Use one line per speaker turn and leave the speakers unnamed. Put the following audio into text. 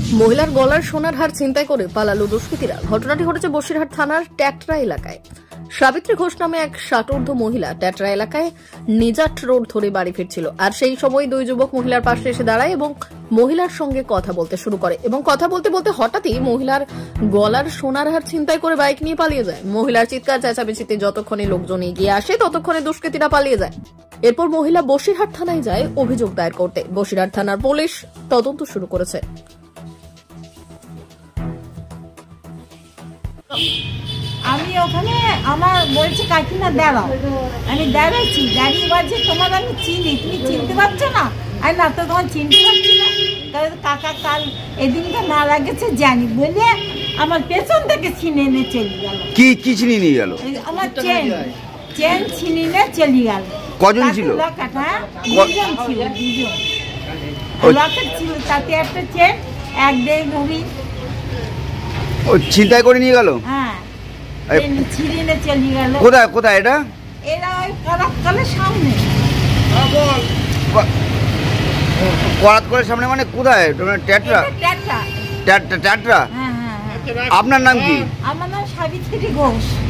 মহিলার গলার সোনার হার ছিনতাই করে পালালো দুষ্কৃতীরা। ঘটনাটি ঘটেছে বসিরহাট থানার ট্যাটরা এলাকায়। সাবিত্রী ঘোষ নামে এক ষাটোর্ধ্ব মহিলা ট্যাটরা এলাকায় নিজাট রোড ধরে বাড়ি ফিরছিল। আর সেই সময় দুই যুবক মহিলার পাশে এসে দাঁড়ায় এবং মহিলার সঙ্গে কথা বলতে শুরু করে এবং কথা বলতে বলতে হঠাৎই মহিলার গলার সোনার হার ছিনতাই করে বাইক নিয়ে পালিয়ে যায়। মহিলার চিৎকার চেঁচামেচিতে যতক্ষণে লোকজন এগিয়ে আসে ততক্ষণে দুষ্কৃতীরা পালিয়ে যায়। এরপর মহিলা বসিরহাট থানায় যায় অভিযোগ দায়ের করতে। বসিরহাট থানার পুলিশ তদন্ত শুরু করেছে।
আমি ওখানে আমার বলছি কাকিমা দাঁড়াও, আমি দাঁড়াইছি, দাঁড়িয়ে বলছি তোমার আমি চিনি, তুমি চিনতে পারছো না? আমি না তো তোমার চিনতে পারছি না, কাকা কাল এদিনকে মারা গেছে জানি বলে আমার পেছন থেকে ছিনে এনে চলে গেল।
কি ছিনে নিয়ে গেল?
আমার চেন ছিনে নিয়ে চলে গেল।
কজন ছিল?
দুজন ছিল, দুজন লকেট ছিল, তাতে একটা চেন, এক দেড় ভরি
ও ছিনতাই করে নিয়ে গেল।
হ্যাঁ, ছিনে চলে গেল।
কোথায় কোথায় এটা?
এরা ওই করাতকলের সামনে।
করাতকলের সামনে মানে কোথায়? ট্যাটরা?
ট্যাটরা।
ট্যাটরা।
হ্যাঁ হ্যাঁ।
আপনার নাম কি?
আমার নাম সাবিত্রী ঘোষ।